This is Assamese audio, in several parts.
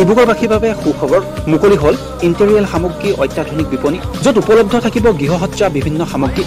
ডিব্ৰুগড়বাসীৰ বাবে সুখবৰ মুকলি হ'ল ইণ্টেৰিয়েল সামগ্ৰী অত্যাধুনিক বিপণী য'ত উপলব্ধ থাকিব গৃহসজ্জা বিভিন্ন সামগ্ৰী।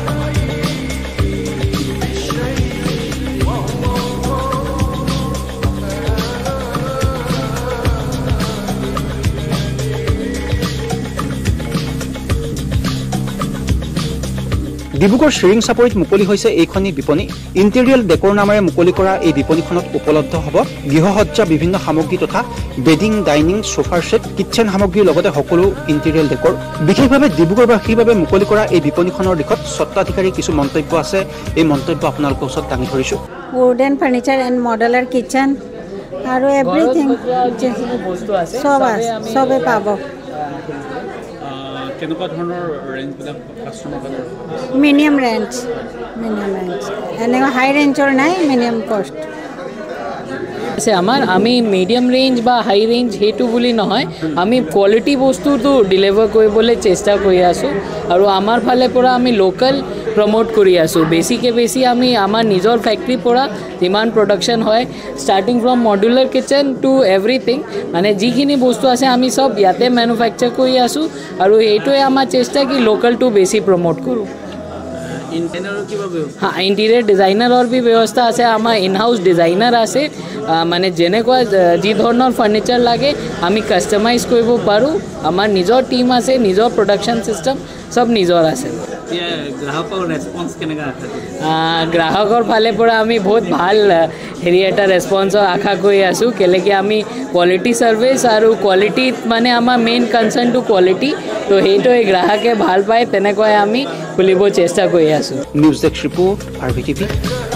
ডিব্ৰুগড় শিৰিং চাপৰিত মুকলি হৈছে এইখনি বিপণী। ইণ্টেৰিয়েল ডেকৰ নামেৰে মুকলি কৰা এই বিপণীখনত উপলব্ধ হ'ব গৃহসজ্জা বিভিন্ন সামগ্ৰী তথা বেডিং, ডাইনিং, সোফাৰ সেট, কিটচেন সামগ্ৰীৰ লগতে সকলো ইণ্টেৰিয়েল ডেকৰ। বিশেষভাৱে ডিব্ৰুগড়বাসীৰ বাবে মুকলি কৰা এই বিপণীখনৰ দিশত স্বত্বাধিকাৰী কিছু মন্তব্য আছে। এই মন্তব্য আপোনালোকৰ ওচৰত দাঙি ধৰিছোঁ। Wooden furniture and modular kitchen আৰু এভৰিথিং চবে পাব। কেনেকুৱা ধৰণৰ ৰেঞ্জবিলাক কাষ্টমাৰ মিনিমাম ৰেঞ্জ এনেকুৱা হাই ৰেঞ্জৰ নাই, মিনিমাম কষ্ট আছে আমাৰ। আমি মিডিয়াম ৰেঞ্জ বা হাই ৰেঞ্জ সেইটো বুলি নহয়, আমি কোৱালিটি বস্তুটো ডেলিভাৰ কৰিবলৈ চেষ্টা কৰি আছোঁ আৰু আমাৰ ফালে পৰা আমি লোকেল প্ৰমোট কৰি আছোঁ। বেছিকৈ বেছি আমি আমাৰ নিজৰ ফেক্টৰীৰ পৰা যিমান প্ৰডাকশ্যন হয়, starting from modular kitchen to everything, মানে যিখিনি বস্তু আছে আমি চব ইয়াতে মেনুফেকচাৰ কৰি আছোঁ আৰু এইটোৱে আমাৰ চেষ্টা কি লোকেলটো বেছি প্ৰমোট কৰোঁ। ইণ্টেৰিয়াৰ ডিজাইনাৰৰ বি ব্যৱস্থা আছে। আমাৰ ইন হাউচ ডিজাইনাৰ আছে, মানে যেনেকুৱা যি ধৰণৰ ফাৰ্নিচাৰ লাগে আমি কাষ্টমাইজ কৰিব পাৰোঁ। আমাৰ নিজৰ টিম আছে, নিজৰ প্ৰডাকশ্যন চিষ্টেম চব নিজৰ আছে। গ্ৰাহকৰ ফালে পৰা আমি বহুত ভাল এটা ৰেছপন্সৰ আশা কৰি আছোঁ, কেলেকি আমি কোৱালিটি ছাৰ্ভিচ আৰু কোৱালিটিত মানে আমাৰ মেইন কনচাৰ্ণটো কোৱালিটি, তো সেইটোৱে গ্ৰাহকে ভাল পায় তেনেকুৱাই আমি খুলিব চেষ্টা কৰি আছোঁ। News desk report RVTV।